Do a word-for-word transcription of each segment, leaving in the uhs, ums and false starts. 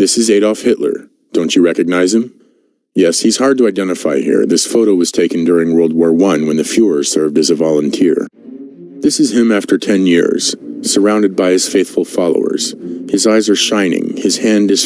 This is Adolf Hitler. Don't you recognize him? Yes, he's hard to identify here. This photo was taken during World War One when the Fuhrer served as a volunteer. This is him after ten years, surrounded by his faithful followers. His eyes are shining, his hand is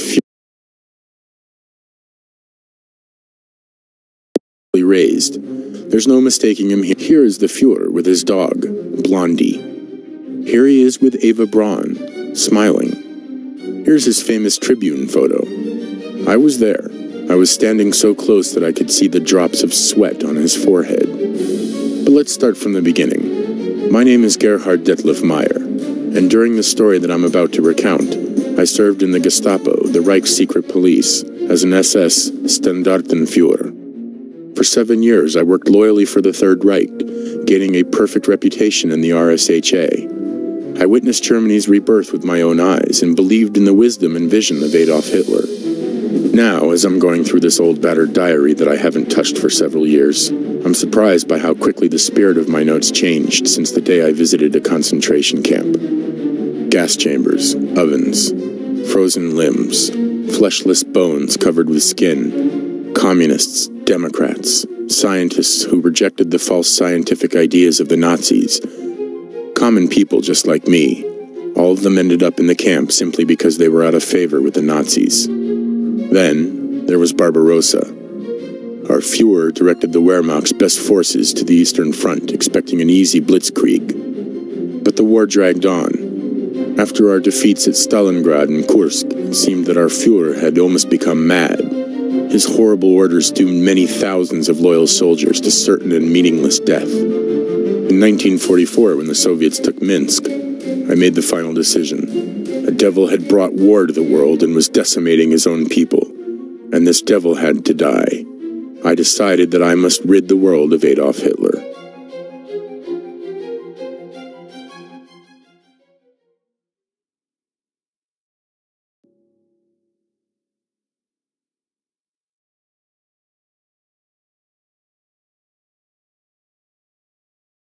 furiously raised. There's no mistaking him. Here is the Fuhrer with his dog, Blondie. Here he is with Eva Braun, smiling. Here's his famous Tribune photo. I was there. I was standing so close that I could see the drops of sweat on his forehead. But let's start from the beginning. My name is Gerhard Detlef Meyer, and during the story that I'm about to recount, I served in the Gestapo, the Reich's secret police, as an S S Standartenführer. For seven years, I worked loyally for the Third Reich, gaining a perfect reputation in the R S H A. I witnessed Germany's rebirth with my own eyes and believed in the wisdom and vision of Adolf Hitler. Now, as I'm going through this old battered diary that I haven't touched for several years, I'm surprised by how quickly the spirit of my notes changed since the day I visited a concentration camp. Gas chambers, ovens, frozen limbs, fleshless bones covered with skin, communists, Democrats, scientists who rejected the false scientific ideas of the Nazis, common people just like me. All of them ended up in the camp simply because they were out of favor with the Nazis. Then, there was Barbarossa. Our Fuhrer directed the Wehrmacht's best forces to the Eastern Front, expecting an easy blitzkrieg. But the war dragged on. After our defeats at Stalingrad and Kursk, it seemed that our Fuhrer had almost become mad. His horrible orders doomed many thousands of loyal soldiers to certain and meaningless death. In nineteen forty-four, when the Soviets took Minsk, I made the final decision. A devil had brought war to the world and was decimating his own people, and this devil had to die. I decided that I must rid the world of Adolf Hitler.